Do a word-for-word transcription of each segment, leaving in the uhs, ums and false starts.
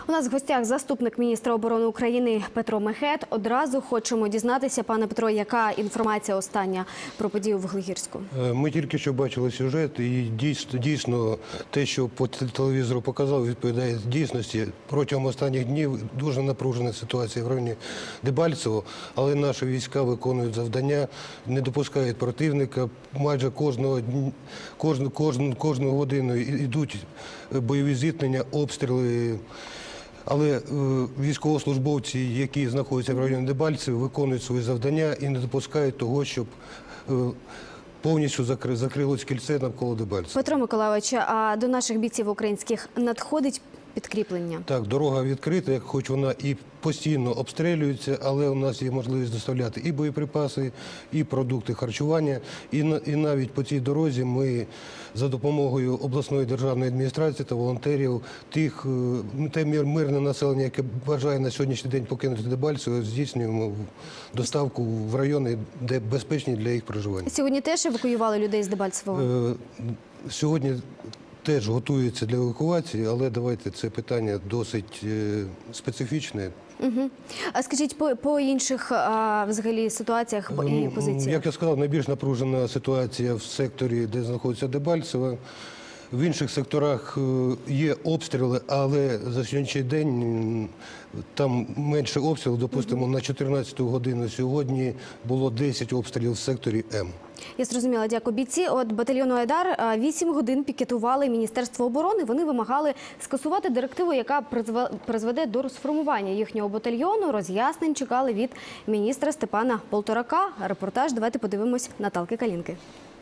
У нас в гостях заступник міністра оборони України Петро Мехет. Одразу хочемо дізнатися, пане Петро, яка інформація остання про подію в Вуглегірську? Ми тільки що бачили сюжет, і дійсно, дійсно те, що по телевізору показав, відповідає дійсності. Протягом останніх днів дуже напружена ситуація в районі Дебальцево, але наші війська виконують завдання, не допускають противника. Майже кожного, кожну, кожну, кожну годину йдуть бойові зіткнення, обстріли. Але військовослужбовці, які знаходяться в районі Дебальцево, виконують свої завдання і не допускають того, щоб повністю закрилось кільце навколо Дебальцева. Петро Миколайович, а до наших бійців українських надходить підкріплення? Так, дорога відкрита, хоч вона і постійно обстрілюється, але у нас є можливість доставляти і боєприпаси, і продукти харчування. І, і навіть по цій дорозі ми за допомогою обласної державної адміністрації та волонтерів, тих, те мирне населення, яке бажає на сьогоднішній день покинути Дебальцево, здійснюємо доставку в райони, де безпечні для їх проживання. Сьогодні теж евакуювали людей з Дебальцевого? Сьогодні теж готуються для евакуації, але давайте, це питання досить специфічне. Угу. А скажіть, по, по інших а, взагалі ситуаціях і позиціях? Як я сказав, найбільш напружена ситуація в секторі, де знаходиться Дебальцево. В інших секторах є обстріли, але за сьогоднішній день там менше обстрілів. Допустимо, на чотирнадцяту годину сьогодні було десять обстрілів в секторі М. Я зрозуміла, дякую. Бійці от батальйону «Айдар» вісім годин пікетували Міністерство оборони. Вони вимагали скасувати директиву, яка призведе до розформування їхнього батальйону. Роз'яснень чекали від міністра Степана Полторака. Репортаж давайте подивимось Наталки Калінки.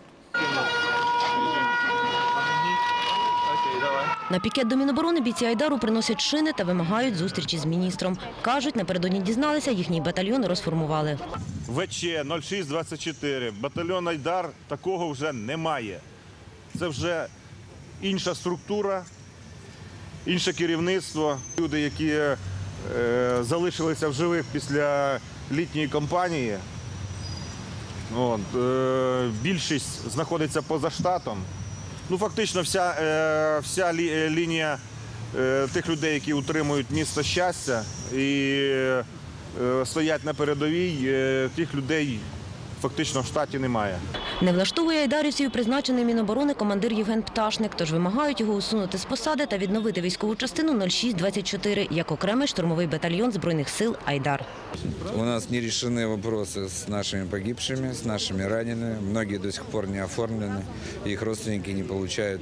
На пікет до Міноборони бійці «Айдару» приносять шини та вимагають зустрічі з міністром. Кажуть, напередодні дізналися, їхній батальйон розформували. В Ч нуль шість двадцять чотири, батальйон «Айдар» такого вже немає. Це вже інша структура, інше керівництво. Люди, які е, залишилися в живих після літньої кампанії, от, е, більшість знаходиться поза штатом. Ну, фактично, вся, е, вся лі, лінія е, тих людей, які утримують місто щастя і е, стоять на передовій, е, тих людей фактично в штаті немає. Не влаштовує айдарівців призначений Міноборони командир Євген Пташник, тож вимагають його усунути з посади та відновити військову частину нуль шість двадцять чотири як окремий штурмовий батальйон Збройних сил «Айдар». У нас не решены вопросы с нашими погибшими, с нашими ранеными. Многие до сих пор не оформлены. Их родственники не получают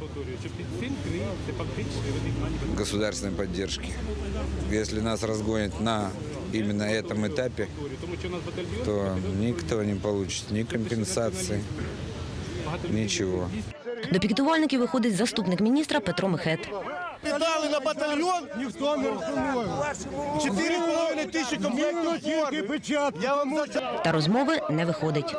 государственной поддержки. Если нас разгонят на именно этом этапе, то никто не получит ни компенсации, ничего. До пікетувальників виходить заступник міністра Петро Мехет. Дали на батальйон, ніхто не розуміє. Чотири з половиною тисячі комплектів форми. Я вам Та розмови не виходить.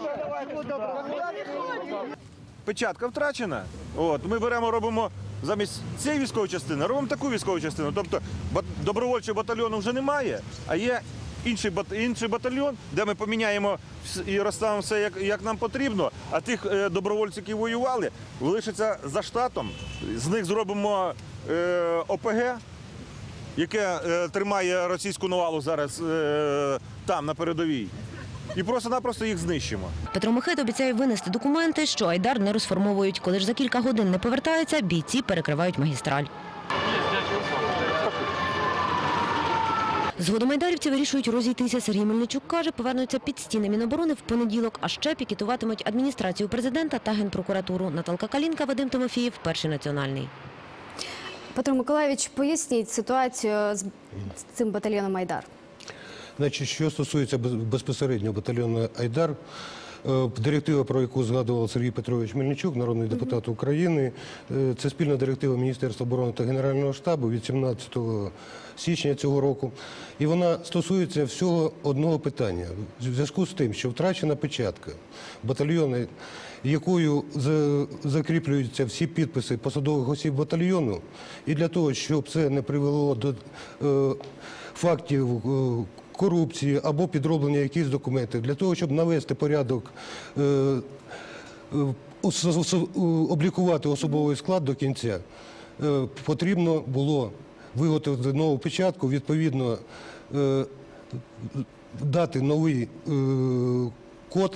Печатка втрачена. От, ми беремо, робимо замість цієї військової частини, робимо таку військову частину. Тобто добровольчого батальйону вже немає, а є інший, бат, інший батальйон, де ми поміняємо і розставимо все, як, як нам потрібно, а тих е, добровольців, які воювали, лишаться за штатом. З них зробимо е, О Пе Ге, яке е, тримає російську навалу зараз е, там, на передовій. І просто-напросто їх знищимо. Петро Мехет обіцяє винести документи, що «Айдар» не розформовують. Коли ж за кілька годин не повертаються, бійці перекривають магістраль. Згодом айдарівці вирішують розійтися. Сергій Мельничук каже, повернуться під стіни Міноборони в понеділок, а ще пікетуватимуть адміністрацію президента та Генпрокуратуру. Наталка Калінка, Вадим Тимофієв, Перший національний. Петро Миколайович, поясніть ситуацію з цим батальйоном «Айдар». Значить, що стосується безпосередньо батальйону «Айдар», директива, про яку згадував Сергій Петрович Мельничук, народний депутат України, це спільна директива Міністерства оборони та Генерального штабу від сімнадцятого січня цього року. І вона стосується всього одного питання. В зв'язку з тим, що втрачена печатка батальйону, якою закріплюються всі підписи посадових осіб батальйону, і для того, щоб це не привело до фактів корупції або підроблення якихось документів, для того, щоб навести порядок, облікувати особовий склад до кінця, потрібно було виготовити нову печатку, відповідно е, дати новий е, код.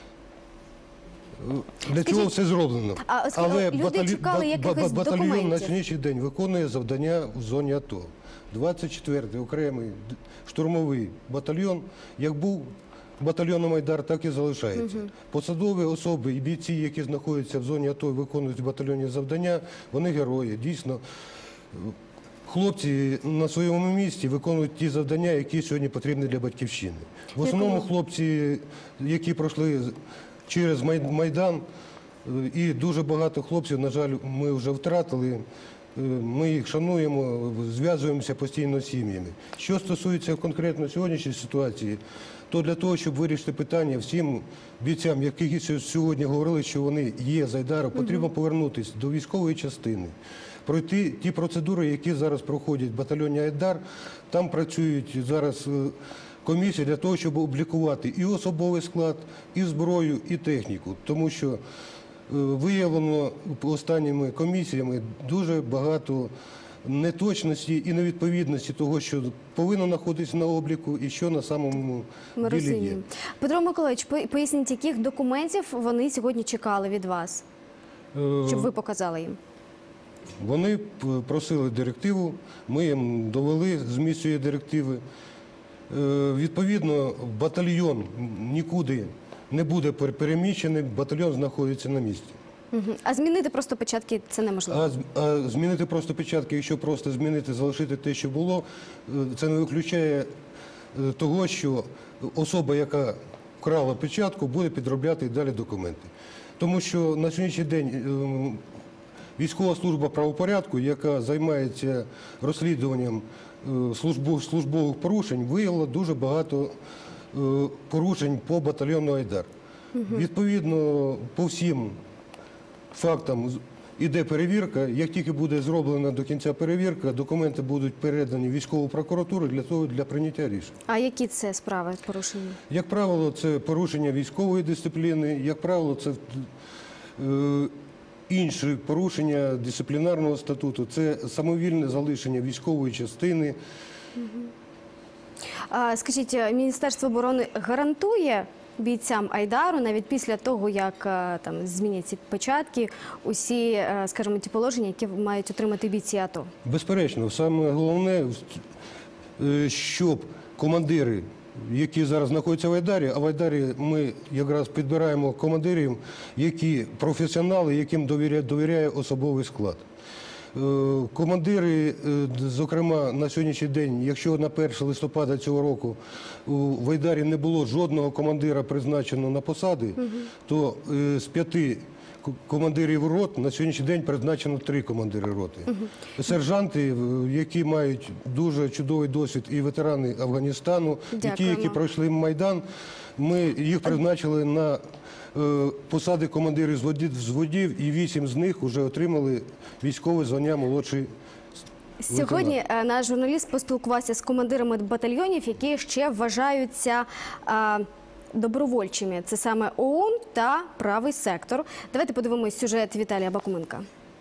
Для цього Скажіть, все зроблено. а оскільки Але люди батальйон, чекали якихось батальйон на документів. сьогоднішній день виконує завдання в зоні АТО. двадцять четвертий окремий штурмовий батальйон, як був батальйоном «Айдар», так і залишається. Угу. Посадові особи і бійці, які знаходяться в зоні АТО і виконують батальйонні завдання, вони герої. Дійсно, хлопці на своєму місці виконують ті завдання, які сьогодні потрібні для батьківщини. В основному хлопці, які пройшли через Майдан, і дуже багато хлопців, на жаль, ми вже втратили. Ми їх шануємо, зв'язуємося постійно з сім'ями. Що стосується конкретно сьогоднішньої ситуації, то для того, щоб вирішити питання всім бійцям, які сьогодні говорили, що вони є з Айдару, потрібно повернутися до військової частини, пройти ті процедури, які зараз проходять в батальйоні «Айдар». Там працюють зараз комісії для того, щоб облікувати і особовий склад, і зброю, і техніку. Тому що виявлено останніми комісіями дуже багато неточності і невідповідності того, що повинно знаходитися на обліку і що на самому Ми ділі є. розуміємо. Петро Миколаївич, поясніть, яких документів вони сьогодні чекали від вас, щоб ви показали їм? Вони просили директиву, ми їм довели зміст цієї директиви. Відповідно, батальйон нікуди не буде переміщений, батальйон знаходиться на місці. Угу. А змінити просто печатки – це неможливо? А, а змінити просто печатки, якщо просто змінити, залишити те, що було, це не виключає того, що особа, яка вкрала печатку, буде підробляти і далі документи. Тому що на сьогоднішній день військова служба правопорядку, яка займається розслідуванням службових порушень, виявила дуже багато порушень по батальйону «Айдар». Угу. Відповідно, по всім фактам іде перевірка. Як тільки буде зроблена до кінця перевірка, документи будуть передані в військову прокуратуру для того, для прийняття рішень. А які це справи порушення? Як правило, це порушення військової дисципліни, як правило, це е, інші порушення дисциплінарного статуту, це самовільне залишення військової частини. Угу. А, скажіть, Міністерство оборони гарантує бійцям «Айдару» навіть після того, як там змінять ці печатки, усі, скажімо, ті положення, які мають отримати бійці АТО? Безперечно. Саме головне, щоб командири, які зараз знаходяться в «Айдарі», а в «Айдарі» ми якраз підбираємо командирів, які професіонали, яким довіряє, довіряє особовий склад. Командири, зокрема, на сьогоднішній день, якщо на перше листопада цього року в «Айдарі» не було жодного командира призначеного на посади, угу. то з п'яти командирів рот на сьогоднішній день призначено три командири роти. Угу. Сержанти, які мають дуже чудовий досвід, і ветерани Афганістану, Дякуємо. І ті, які пройшли Майдан, ми їх призначили на посади командирів взводів, і вісім з них вже отримали військове звання молодший лейтенант. Сьогодні наш журналіст поспілкувався з командирами батальйонів, які ще вважаються а, добровольчими. Це саме ОУН та правий сектор. Давайте подивимось сюжет Віталія Бакуменка.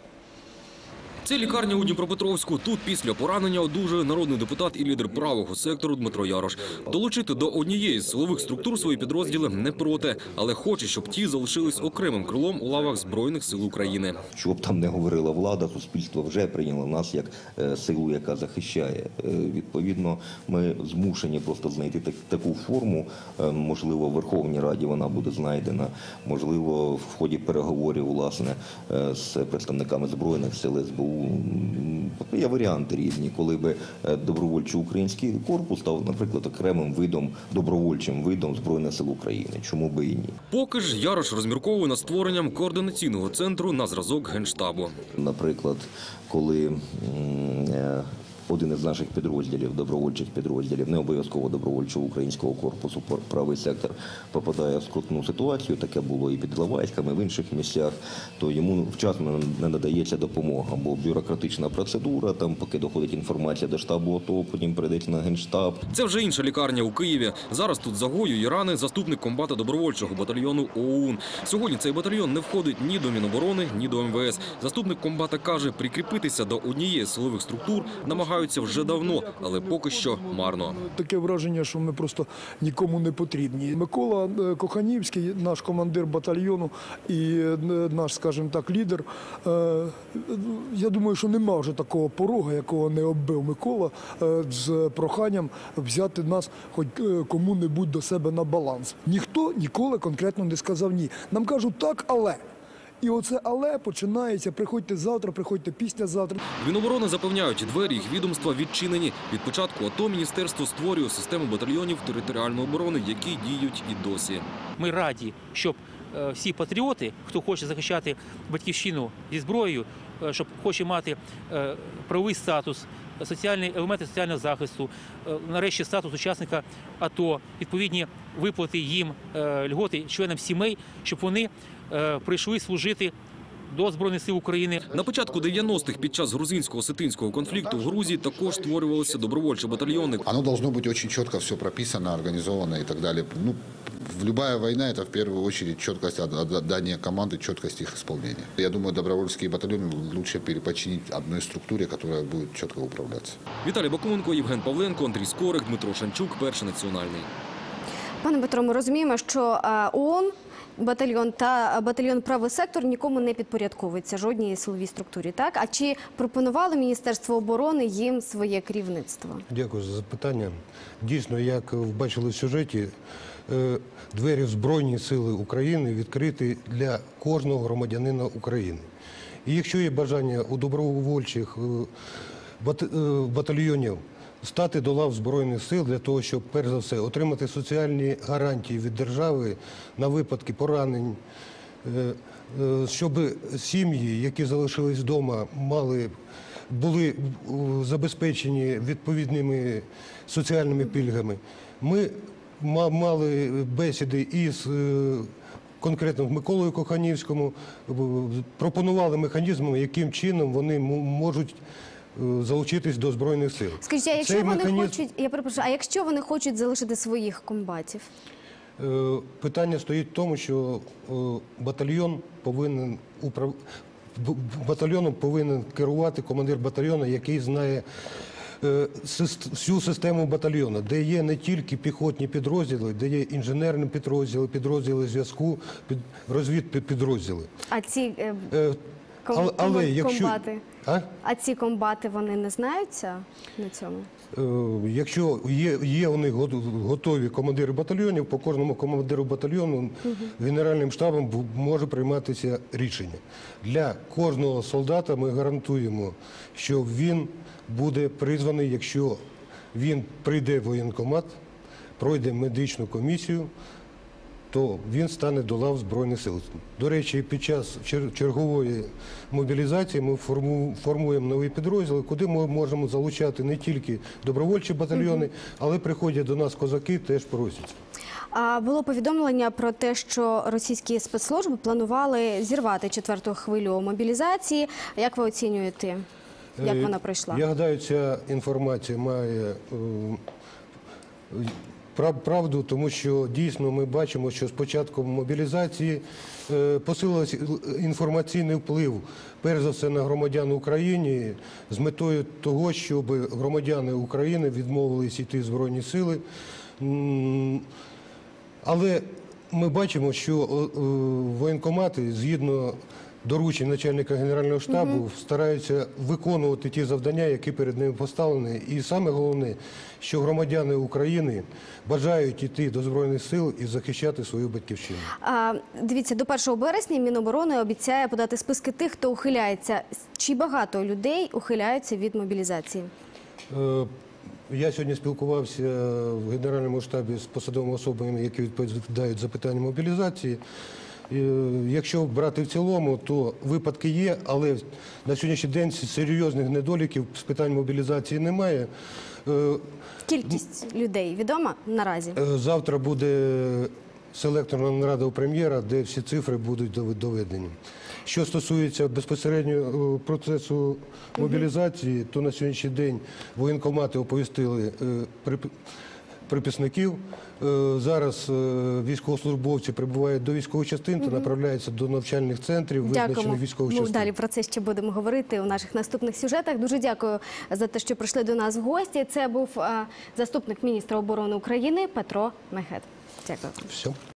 Це лікарня у Дніпропетровську. Тут після поранення одужує народний депутат і лідер правого сектору Дмитро Ярош. Долучити до однієї з силових структур свої підрозділи не проти, але хоче, щоб ті залишились окремим крилом у лавах Збройних сил України. Що б там не говорила влада, суспільство вже прийняло нас як силу, яка захищає. Відповідно, ми змушені просто знайти так, таку форму. Можливо, в Верховній Раді вона буде знайдена, можливо, в ході переговорів, власне, з представниками Збройних сил, ес бе у. Є варіанти різні, коли би добровольчий український корпус став, наприклад, окремим видом, добровольчим видом Збройних сил України. Чому би і ні? Поки ж Ярош розмірковує над створенням координаційного центру на зразок Генштабу. Наприклад, коли один із наших підрозділів, добровольчих підрозділів, не обов'язково добровольчого українського корпусу, правий сектор попадає в скрутну ситуацію, таке було і під Іловайськом, і в інших місцях, то йому вчасно не надається допомога, бо бюрократична процедура, там поки доходить інформація до штабу АТО, потім прийдеться на Генштаб. Це вже інша лікарня у Києві. Зараз тут загоює рани заступник комбата добровольчого батальйону ОУН. Сьогодні цей батальйон не входить ні до Міноборони, ні до МВС. Заступник комбата каже, прикріпитися до однієї з силових структур намагаються вже давно, але поки що марно. Таке враження, що ми просто нікому не потрібні. Микола е, Коханівський, наш командир батальйону і е, наш, скажімо так, лідер, е, я думаю, що нема вже такого порога, якого не оббив Микола, е, з проханням взяти нас хоч е, кому-небудь до себе на баланс. Ніхто ніколи конкретно не сказав ні. Нам кажуть так, але. І оце але починається, приходьте завтра, приходьте післязавтра. Міноборони запевняють, двері їх відомства відчинені. Від початку АТО міністерство створює систему батальйонів територіальної оборони, які діють і досі. Ми раді, щоб е, всі патріоти, хто хоче захищати батьківщину зі зброєю, е, щоб хоче мати е, правовий статус, соціальні елементи соціального захисту, е, нарешті статус учасника АТО, відповідні виплати їм, е, льготи членам сімей, щоб вони е, прийшли служити до Збройних сил України. На початку дев'яностих під час грузинсько-осетинського конфлікту в Грузії також створювалися добровольчі батальйони. Оно должно быть очень четко все прописано, организовано и так далее. Ну, любая война – это в первую очередь четкость отдания команды, четкость их исполнения. Я думаю, добровольческие батальоны лучше переподчинить одной структуре, которая будет четко управляться. Віталій Бакуменко, Євген Павленко, Андрій Скорик, Дмитро Шанчук, Перший національний. Пане Петро, ми розуміємо, що ООН, батальйон та батальйон «Правий сектор» нікому не підпорядковуються, жодній силовій структурі, так? А чи пропонувало Міністерство оборони їм своє керівництво? Дякую за запитання. Дійсно, як ви бачили в сюжеті, двері в Збройні Сили України відкриті для кожного громадянина України. І якщо є бажання у добровольчих батальйонів стати до лав Збройних сил для того, щоб, перш за все, отримати соціальні гарантії від держави на випадки поранень, щоб сім'ї, які залишились вдома, мали, були забезпечені відповідними соціальними пільгами. Ми мали бесіди із конкретно Миколою Коханівському, пропонували механізми, яким чином вони можуть залучитись до Збройних сил. Скажіть, а якщо Цей вони механізм... хочуть, я перепрошую, а якщо вони хочуть залишити своїх комбатів? Питання стоїть в тому, що батальйон повинен управ... батальйоном повинен керувати командир батальйону, який знає всю систему батальйону, де є не тільки піхотні підрозділи, де є інженерні підрозділи, підрозділи зв'язку, під... розвідпідрозділи. А ці е... ком... але, але, якщо... комбати? А? А ці комбати, вони не знаються на цьому? Якщо є, є у них готові командири батальйонів, по кожному командиру батальйону угу. Генеральним штабом може прийматися рішення. Для кожного солдата ми гарантуємо, що він буде призваний, якщо він прийде в воєнкомат, пройде медичну комісію, то він стане до лав Збройних сил. До речі, під час чергової мобілізації ми формуємо нові підрозділи, куди ми можемо залучати не тільки добровольчі батальйони, але приходять до нас козаки, теж просять. А було повідомлення про те, що російські спецслужби планували зірвати четверту хвилю мобілізації. Як ви оцінюєте, як вона пройшла? Я гадаю, ця інформація має правду, тому що дійсно ми бачимо, що з початком мобілізації посилився інформаційний вплив, перш за все, на громадян України з метою того, щоб громадяни України відмовились йти в Збройні сили. Але ми бачимо, що воєнкомати, згідно доручень начальника Генерального штабу, угу. стараються виконувати ті завдання, які перед ними поставлені. І саме головне, що громадяни України бажають йти до Збройних сил і захищати свою батьківщину. А, дивіться, до першого березня Міноборони обіцяє подати списки тих, хто ухиляється. Чи багато людей ухиляються від мобілізації? Е, Я сьогодні спілкувався в Генеральному штабі з посадовими особами, які відповідають за питання мобілізації. Е, Якщо брати в цілому, то випадки є, але на сьогоднішній день серйозних недоліків з питань мобілізації немає. Е, Кількість людей відома наразі? Е, Завтра буде селекторна нарада у прем'єра, де всі цифри будуть доведені. Що стосується безпосередньо процесу мобілізації, то на сьогоднішній день воєнкомати оповістили приписників. Зараз військовослужбовці прибувають до військових частин та направляються до навчальних центрів, визначених військових Дякуємо. частин. Ми далі про це ще будемо говорити у наших наступних сюжетах. Дуже дякую за те, що прийшли до нас в гості. Це був а, заступник міністра оборони України Петро Мехет. Дякую. Все.